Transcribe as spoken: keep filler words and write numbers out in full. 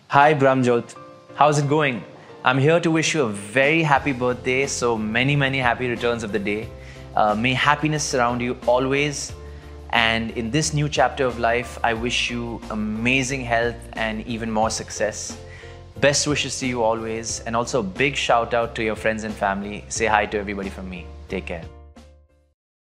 Hi Brahmjot, how's it going? I'm here to wish you a very happy birthday, so many many happy returns of the day. Uh, may happiness surround you always, and in this new chapter of life, I wish you amazing health and even more success. Best wishes to you always, and also a big shout out to your friends and family. Say hi to everybody from me. Take care.